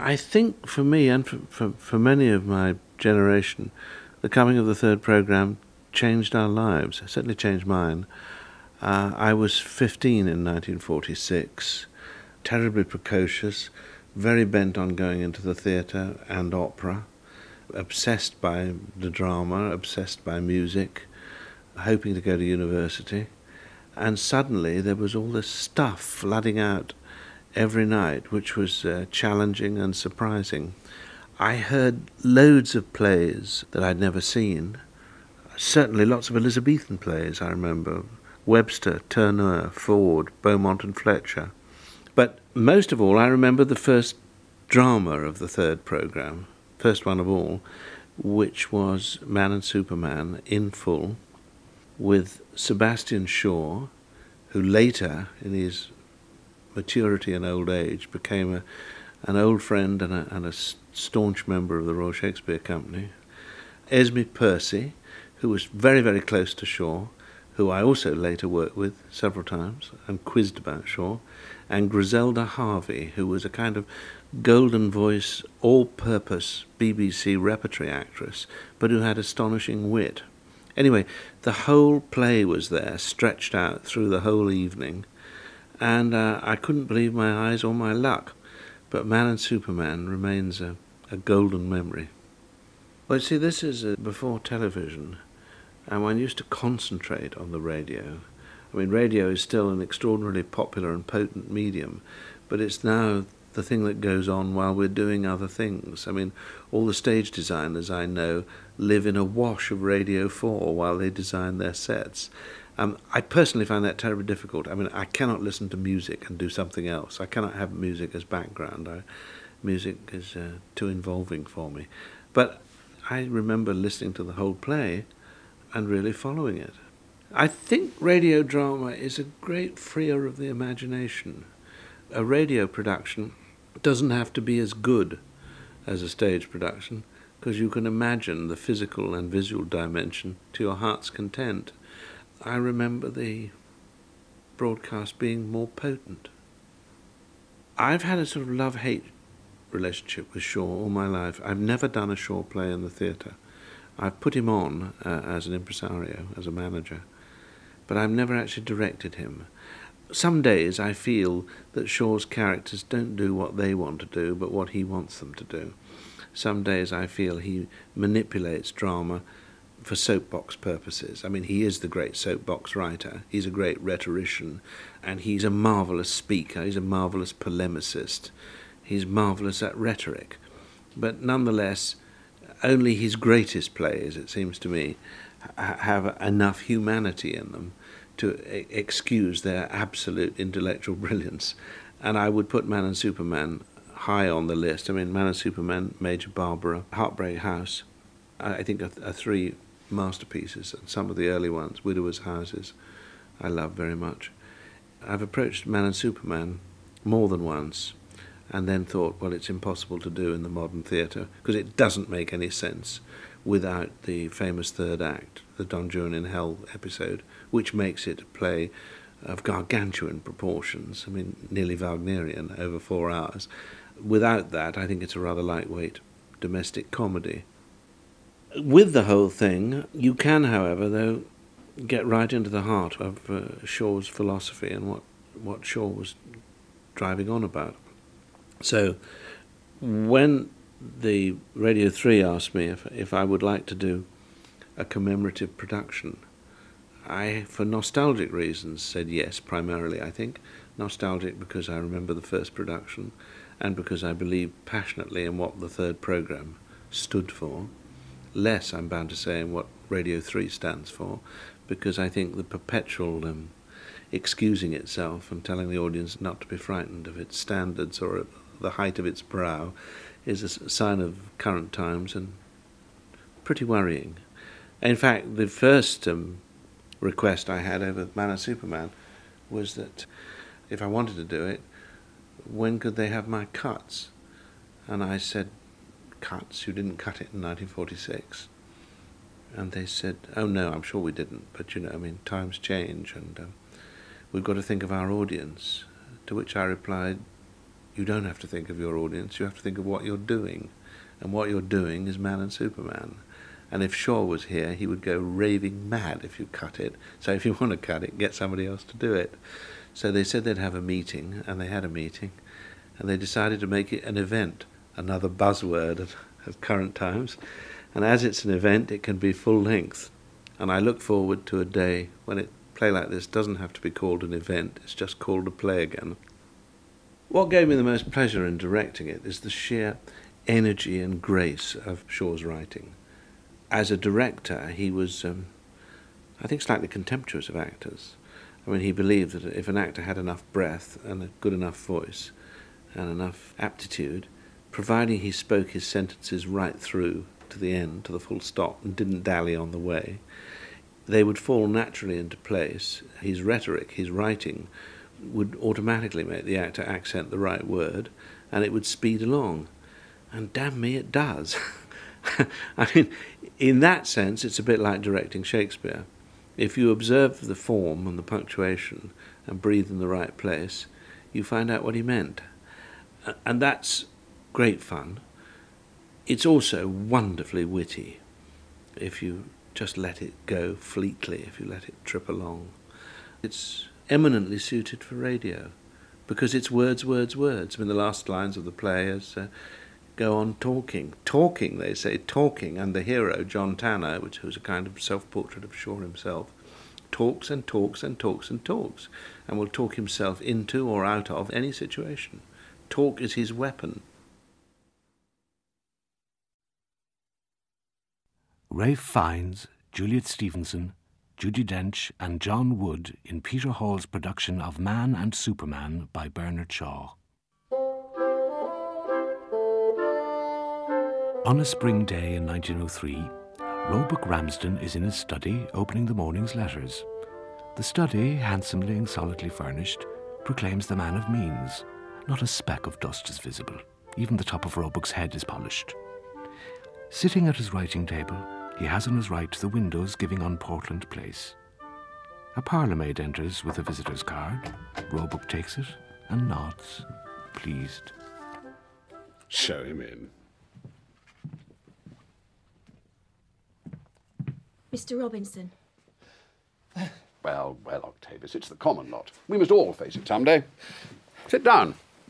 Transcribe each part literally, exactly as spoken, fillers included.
I think for me and for, for, for many of my generation, the coming of the third programme changed our lives. It certainly changed mine. Uh, I was fifteen in nineteen forty-six, terribly precocious, very bent on going into the theatre and opera, obsessed by the drama, obsessed by music, hoping to go to university. And suddenly there was all this stuff flooding out every night, which was uh, challenging and surprising. I heard loads of plays that I'd never seen, certainly lots of Elizabethan plays, I remember, Webster, Turner, Ford, Beaumont and Fletcher. But most of all, I remember the first drama of the third programme, first one of all, which was Man and Superman in full, with Sebastian Shaw, who later, in his maturity and old age, became a, an old friend and a, and a staunch member of the Royal Shakespeare Company. Esme Percy, who was very, very close to Shaw, who I also later worked with several times and quizzed about Shaw, and Griselda Harvey, who was a kind of golden voice, all-purpose B B C repertory actress, but who had astonishing wit. Anyway, the whole play was there, stretched out through the whole evening, and uh, I couldn't believe my eyes or my luck. But Man and Superman remains a, a golden memory. Well, see, this is uh, before television, and one used to concentrate on the radio. I mean, radio is still an extraordinarily popular and potent medium, but it's now the thing that goes on while we're doing other things. I mean, all the stage designers I know live in a wash of Radio four while they design their sets. Um, I personally find that terribly difficult. I mean, I cannot listen to music and do something else. I cannot have music as background. I, music is uh, too involving for me. But I remember listening to the whole play and really following it. I think radio drama is a great freer of the imagination. A radio production doesn't have to be as good as a stage production, because you can imagine the physical and visual dimension to your heart's content. I remember the broadcast being more potent. I've had a sort of love-hate relationship with Shaw all my life. I've never done a Shaw play in the theatre. I've put him on uh, as an impresario, as a manager, but I've never actually directed him. Some days I feel that Shaw's characters don't do what they want to do, but what he wants them to do. Some days I feel he manipulates drama for soapbox purposes. I mean, he is the great soapbox writer, he's a great rhetorician, and he's a marvellous speaker, he's a marvellous polemicist, he's marvellous at rhetoric. But nonetheless, only his greatest plays, it seems to me, ha- have enough humanity in them to e- excuse their absolute intellectual brilliance. And I would put Man and Superman high on the list. I mean, Man and Superman, Major Barbara, Heartbreak House, I think are, are three masterpieces, and some of the early ones, Widowers' Houses, I love very much. I've approached Man and Superman more than once, and then thought, well, it's impossible to do in the modern theatre, because it doesn't make any sense without the famous third act, the Don Juan in Hell episode, which makes it a play of gargantuan proportions, I mean, nearly Wagnerian, over four hours. Without that, I think it's a rather lightweight domestic comedy. With the whole thing, you can, however, though, get right into the heart of uh, Shaw's philosophy and what, what Shaw was driving on about. So when the Radio three asked me if, if I would like to do a commemorative production, I, for nostalgic reasons, said yes, primarily, I think. Nostalgic because I remember the first production and because I believe passionately in what the third programme stood for. Less, I'm bound to say, in what Radio three stands for, because I think the perpetual um, excusing itself and telling the audience not to be frightened of its standards or at the height of its brow is a sign of current times and pretty worrying. In fact, the first um, request I had over Man and Superman was that if I wanted to do it, when could they have my cuts? And I said, cuts? You didn't cut it in nineteen forty-six. And they said, oh no, I'm sure we didn't, but you know, I mean, times change and um, we've got to think of our audience. To which I replied, you don't have to think of your audience, you have to think of what you're doing. And what you're doing is Man and Superman. And if Shaw was here, he would go raving mad if you cut it. So if you want to cut it, get somebody else to do it. So they said they'd have a meeting, and they had a meeting, and they decided to make it an event, another buzzword of, of current times. And as it's an event, it can be full length. And I look forward to a day when a play like this doesn't have to be called an event, it's just called a play again. What gave me the most pleasure in directing it is the sheer energy and grace of Shaw's writing. As a director, he was, um, I think, slightly contemptuous of actors. I mean, he believed that if an actor had enough breath and a good enough voice and enough aptitude, providing he spoke his sentences right through to the end, to the full stop, and didn't dally on the way, they would fall naturally into place. His rhetoric, his writing, would automatically make the actor accent the right word, and it would speed along. And damn me, it does. I mean, in that sense, it's a bit like directing Shakespeare. If you observe the form and the punctuation and breathe in the right place, you find out what he meant. And that's great fun. It's also wonderfully witty, if you just let it go fleetly, if you let it trip along. It's eminently suited for radio, because it's words, words, words. I mean, the last lines of the play is, uh, go on talking. Talking, they say, talking. And the hero, John Tanner, which was a kind of self-portrait of Shaw himself, talks and talks and talks and talks, and will talk himself into or out of any situation. Talk is his weapon. Ralph Fiennes, Juliet Stevenson, Judi Dench and John Wood in Peter Hall's production of Man and Superman by Bernard Shaw. On a spring day in nineteen oh three, Roebuck Ramsden is in his study opening the morning's letters. The study, handsomely and solidly furnished, proclaims the man of means. Not a speck of dust is visible. Even the top of Roebuck's head is polished. Sitting at his writing table, he has on his right the windows giving on Portland Place. A parlour-maid enters with a visitor's card. Roebuck takes it and nods, pleased. Show him in. Mister Robinson. Well, well, Octavius, it's the common lot. We must all face it someday. Sit down.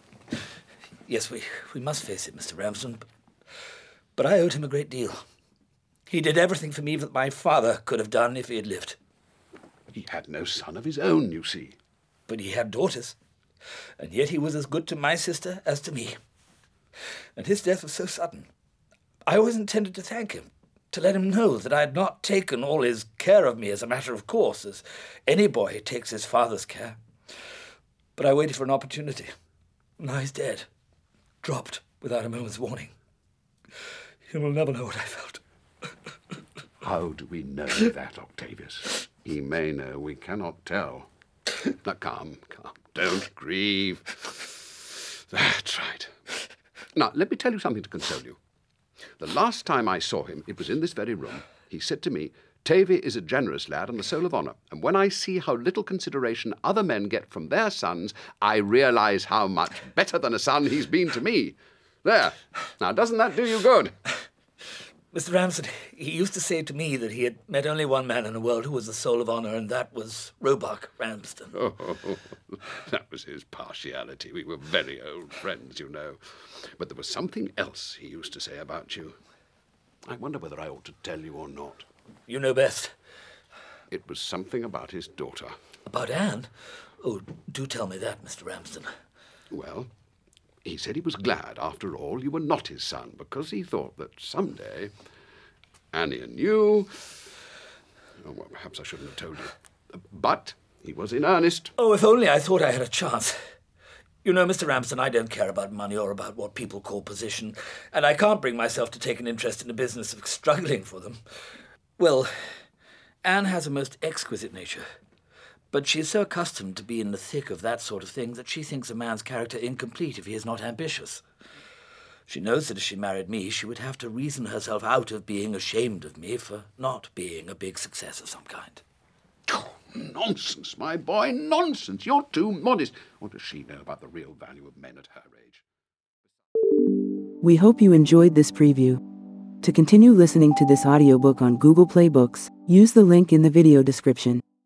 Yes, we, we must face it, Mister Ramsden, but, but I owed him a great deal. He did everything for me that my father could have done if he had lived. He had no son of his own, you see. But he had daughters, and yet he was as good to my sister as to me. And his death was so sudden. I always intended to thank him, to let him know that I had not taken all his care of me as a matter of course, as any boy takes his father's care. But I waited for an opportunity. Now he's dead, dropped without a moment's warning. You will never know what I felt. How do we know that, Octavius? He may know, we cannot tell. Now, come, come, don't grieve. That's right. Now, let me tell you something to console you. The last time I saw him, it was in this very room. He said to me, Tavy is a generous lad and the soul of honour, and when I see how little consideration other men get from their sons, I realise how much better than a son he's been to me. There. Now, doesn't that do you good? Mister Ramsden, he used to say to me that he had met only one man in the world who was the soul of honour, and that was Roebuck Ramsden. Oh, that was his partiality. We were very old friends, you know. But there was something else he used to say about you. I wonder whether I ought to tell you or not. You know best. It was something about his daughter. About Anne? Oh, do tell me that, Mister Ramsden. Well, he said he was glad, after all, you were not his son, because he thought that someday Annie and you... Oh, well, perhaps I shouldn't have told you. But he was in earnest. Oh, if only I thought I had a chance. You know, Mister Ramsden, I don't care about money or about what people call position, and I can't bring myself to take an interest in the business of struggling for them. Well, Anne has a most exquisite nature, but she is so accustomed to be in the thick of that sort of thing that she thinks a man's character incomplete if he is not ambitious. She knows that if she married me, she would have to reason herself out of being ashamed of me for not being a big success of some kind. Oh, Nonsense, my boy, nonsense. You're too modest. What does she know about the real value of men at her age? We hope you enjoyed this preview. To continue listening to this audiobook on Google Play Books, use the link in the video description.